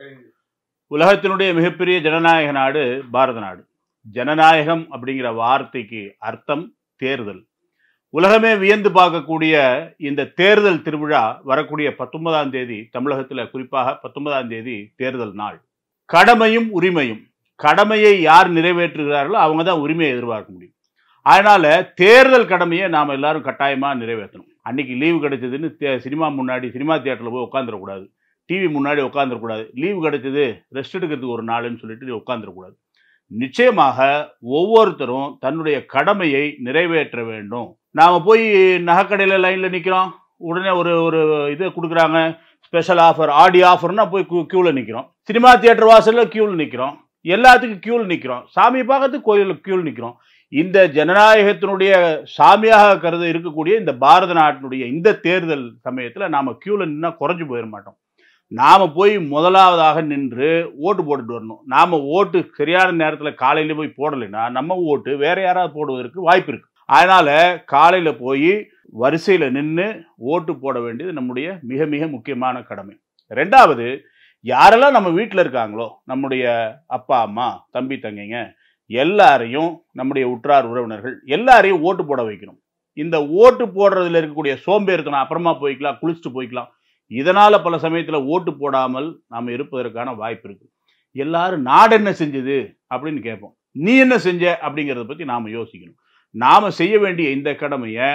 உலகத்தினுடைய மிகப்பெரிய ஜனநாயக நாடு பாரத நாடு. ஜனநாயகம் அப்படிங்கிற வார்த்தைக்கு அர்த்தம் தேர்தல். உலகமே வியந்து பார்க்கக்கூடிய இந்த தேர்தல் திருவிழா வரக்கூடிய 19ஆம் தேதி தமிழகத்தில், குறிப்பாக 19ஆம் தேதி தேர்தல் நாள். கடமையும் உரிமையும், கடமையை யார் நிறைவேற்றுகிறார்களோ அவங்க தான் உரிமையை எதிர்பார்க்க முடியும். அதனால தேர்தல் கடமையை நாம் எல்லாரும் கட்டாயமாக நிறைவேற்றணும். அன்னைக்கு லீவு கிடைச்சதுன்னு சினிமா முன்னாடி, சினிமா தியேட்டரில் போய் உட்காந்துடக்கூடாது, டிவி முன்னாடி உட்காந்துடக்கூடாது. லீவு கிடைச்சது ரெஸ்ட் எடுக்கிறதுக்கு ஒரு நாளுன்னு சொல்லிட்டு உட்காந்துடக்கூடாது. நிச்சயமாக ஒவ்வொருத்தரும் தன்னுடைய கடமையை நிறைவேற்ற வேண்டும். நாம் போய் நகைக்கடையில் லைனில் நிற்கிறோம், உடனே ஒரு இதை கொடுக்குறாங்க, ஸ்பெஷல் ஆஃபர், ஆடி ஆஃபர்னா போய் க்யூவில் நிற்கிறோம். சினிமா தியேட்டர் வாசலில் க்யூவில் நிற்கிறோம், எல்லாத்துக்கும் க்யூவில் நிற்கிறோம். சாமியை பார்க்கறதுக்கு கோயிலுக்கு க்யூவில் நிற்கிறோம். இந்த ஜனநாயகத்தினுடைய சாமியாக கருத இருக்கக்கூடிய இந்த பாரத நாட்டினுடைய இந்த தேர்தல் சமயத்தில் நாம் க்யூவில் நின்னா குறைஞ்சு போயிட மாட்டோம். நாம் போய் முதலாவதாக நின்று ஓட்டு போட்டுட்டு வரணும். நாம் ஓட்டு சரியான நேரத்தில் காலையில் போய் போடலைன்னா நம்ம ஓட்டு வேற யாராவது போடுவதற்கு வாய்ப்பு இருக்கு. அதனால காலையில் போய் வரிசையில் நின்று ஓட்டு போட வேண்டியது நம்முடைய மிக மிக முக்கியமான கடமை. ரெண்டாவது, யாரெல்லாம் நம்ம வீட்டில் இருக்காங்களோ, நம்முடைய அப்பா அம்மா, தம்பி தங்கைங்க எல்லாரையும், நம்முடைய உற்றார் உறவினர்கள் எல்லாரையும் ஓட்டு போட வைக்கணும். இந்த ஓட்டு போடுறதுல இருக்கக்கூடிய சோம்பேறித்தனம் அப்புறமா போய்க்கலாம், குளிச்சுட்டு போய்க்கலாம், இதனால பல சமயத்தில் ஓட்டு போடாமல் நாம் இருப்பதற்கான வாய்ப்பு இருக்கு. எல்லாரும் நாடு என்ன செஞ்சது அப்படின்னு கேட்போம். நீ என்ன செஞ்ச அப்படிங்கிறத பற்றி நாம் யோசிக்கணும். நாம் செய்ய வேண்டிய இந்த கடமையை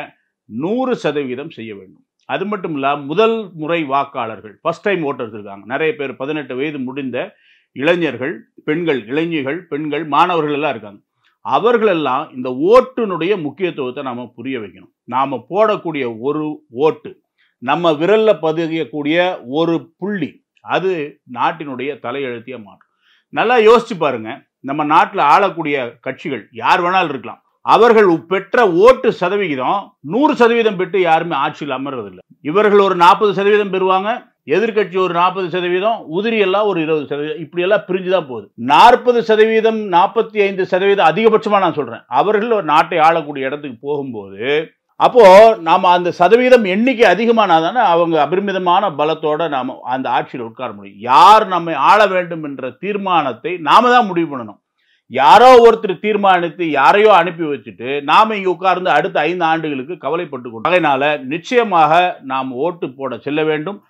100% செய்ய வேண்டும். அது மட்டும் இல்லாமல் முதல் முறை வாக்காளர்கள், ஃபர்ஸ்ட் டைம் ஓட்டர்ஸ் இருக்காங்க நிறைய பேர். 18 வயது முடிந்த இளைஞர்கள், பெண்கள், இளைஞர்கள், பெண்கள், மாணவர்கள் எல்லாம் இருக்காங்க. அவர்களெல்லாம் இந்த ஓட்டுனுடைய முக்கியத்துவத்தை நாம் புரிய வைக்கணும். நாம் போடக்கூடிய ஒரு ஓட்டு, நம்ம விரல்ல பதியக்கூடிய ஒரு புள்ளி, அது நாட்டினுடைய தலையெழுத்திய மாற்றும். நல்லா யோசிச்சு பாருங்க, நம்ம நாட்டில் ஆளக்கூடிய கட்சிகள் யார் வேணாலும் இருக்கலாம், அவர்கள் பெற்ற ஓட்டு சதவிகிதம் 100% பெற்று யாருமே ஆட்சியில் அமர்றதில்லை. இவர்கள் ஒரு 40% பெறுவாங்க, எதிர்கட்சி ஒரு 40%, உதிரி எல்லாம் ஒரு 20%, இப்படி எல்லாம் பிரிஞ்சுதான் போகுது. 40%, 45% அதிகபட்சமா நான் சொல்றேன். அவர்கள் ஒரு நாட்டை ஆளக்கூடிய இடத்துக்கு போகும்போது, அப்போ நாம அந்த சதவீதம் எண்ணிக்கை அதிகமானாதானே அவங்க அபரிமிதமான பலத்தோட நாம அந்த ஆட்சியில் உட்கார முடியும். யார் நம்மை ஆள வேண்டும் என்ற தீர்மானத்தை நாம தான் முடிவு பண்ணணும். யாரோ ஒருத்தர் தீர்மானித்து யாரையோ அனுப்பி வச்சுட்டு நாம இங்க உட்கார்ந்து அடுத்த 5 ஆண்டுகளுக்கு கவலைப்பட்டு கொண்டு, அதனால நிச்சயமாக நாம் ஓட்டு போட செல்ல வேண்டும்.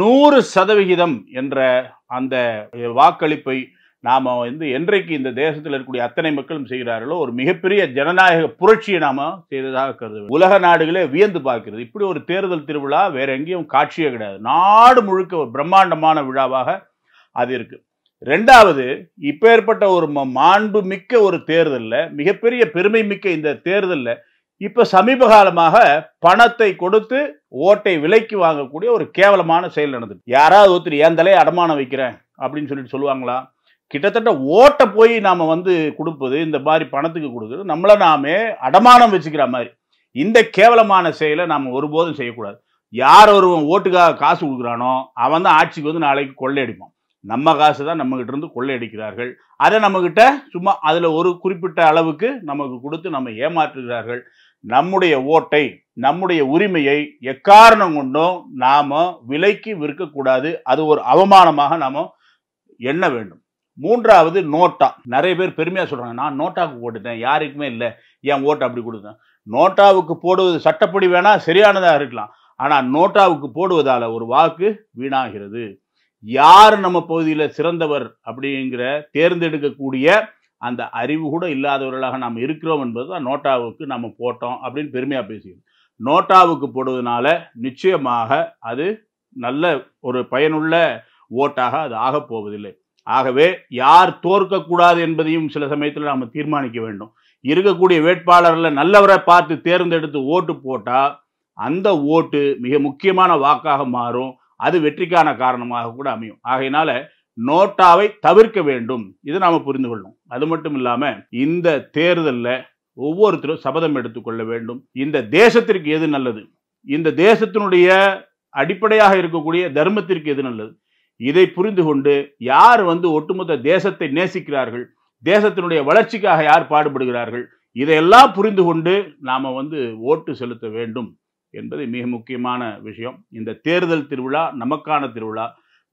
100% என்ற அந்த வாக்களிப்பை நாம என்றைக்கு இந்த தேசத்தில் இருக்கக்கூடிய அத்தனை மக்களும் செய்கிறார்களோ ஒரு மிகப்பெரிய ஜனநாயக புரட்சியை நாம செய்ததாக கருது. உலக நாடுகளே வியந்து பார்க்கிறது. இப்படி ஒரு தேர்தல் திருவிழா வேற எங்கேயும் காட்சியே கிடையாது. நாடு முழுக்க ஒரு பிரம்மாண்டமான விழாவாக அது இருக்கு. ரெண்டாவது, இப்ப ஏற்பட்ட ஒரு மாண்பு மிக்க ஒரு தேர்தலில், மிகப்பெரிய பெருமை மிக்க இந்த தேர்தலில் இப்ப சமீப காலமாக பணத்தை கொடுத்து ஓட்டை விலைக்கு வாங்கக்கூடிய ஒரு கேவலமான செயல் நடந்தது. யாராவது ஒருத்தர் என் தலையை அடமானம் வைக்கிறேன் அப்படின்னு சொல்லுவாங்களா? கிட்டத்தட்ட ஓட்டை போய் நாம கொடுப்பது, இந்த மாதிரி பணத்துக்கு கொடுக்குறது, நம்மளை நாமே அடமானம் வச்சுக்கிற மாதிரி இந்த கேவலமான செயலை நாம் ஒருபோதும் செய்யக்கூடாது. யார் ஒருவன் ஓட்டுக்காக காசு கொடுக்குறானோ அவன் தான் ஆட்சிக்கு நாளைக்கு கொள்ளையடிப்பான். நம்ம காசு தான் நம்ம கிட்ட இருந்து கொள்ளையடிக்கிறார்கள். அதை நம்ம கிட்ட சும்மா அதுல ஒரு குறிப்பிட்ட அளவுக்கு நமக்கு கொடுத்து நம்ம ஏமாற்றுகிறார்கள். நம்முடைய ஓட்டை, நம்முடைய உரிமையை எக்காரணம் கொண்டும் நாம விலைக்கு விற்கக்கூடாது. அது ஒரு அவமானமாக நாம எண்ண வேண்டும். மூன்றாவது, நோட்டா. நிறைய பேர் பெருமையா சொல்றாங்க, நான் நோட்டாவுக்கு போட்டுட்டேன், யாருக்குமே இல்லை, என் ஓட்டை அப்படி கொடுத்தேன். நோட்டாவுக்கு போடுவது சட்டப்படி வேணா சரியானதாக இருக்கலாம், ஆனா நோட்டாவுக்கு போடுவதால ஒரு வாக்கு வீணாகிறது. யார் நம்ம பகுதியில் சிறந்தவர் அப்படிங்கிற தேர்ந்தெடுக்கக்கூடிய அந்த அறிவு கூட இல்லாதவர்களாக நாம் இருக்கிறோம் என்பதுதான் நோட்டாவுக்கு நம்ம போட்டோம் அப்படின்னு பெருமையா பேசுகிறோம். நோட்டாவுக்கு போடுவதனால நிச்சயமாக அது நல்ல ஒரு பயனுள்ள ஓட்டாக அது ஆகப் போவதில்லை. ஆகவே யார் தோற்கக்கூடாது என்பதையும் சில சமயத்தில் நாம் தீர்மானிக்க வேண்டும். இருக்கக்கூடிய வேட்பாளர்களை நல்லவரை பார்த்து தேர்ந்தெடுத்து ஓட்டு போட்டா அந்த ஓட்டு மிக முக்கியமான வாக்காக மாறும். அது வெற்றிக்கான காரணமாக கூட அமையும். ஆகையினால நோட்டாவை தவிர்க்க வேண்டும். இதை நாம புரிந்து கொள்ளணும். அது மட்டும் இல்லாம இந்த தேர்தலில் ஒவ்வொருத்தரும் சபதம் எடுத்துக்கொள்ள வேண்டும். இந்த தேசத்திற்கு எது நல்லது, இந்த தேசத்தினுடைய அடிப்படையாக இருக்கக்கூடிய தர்மத்திற்கு எது நல்லது, இதை புரிந்து கொண்டு யார் ஒட்டுமொத்த தேசத்தை நேசிக்கிறார்கள், தேசத்தினுடைய வளர்ச்சிக்காக யார் பாடுபடுகிறார்கள், இதையெல்லாம் புரிந்து கொண்டு நாம ஓட்டு செலுத்த வேண்டும் என்பது மிக முக்கியமான விஷயம். இந்த தேர்தல் திருவிழா நமக்கான திருவிழா.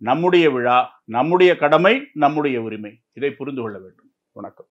நம்முடைய விழா, நம்முடைய கடமை, நம்முடைய உரிமை. இதை புரிந்து கொள்ள வேண்டும். வணக்கம்.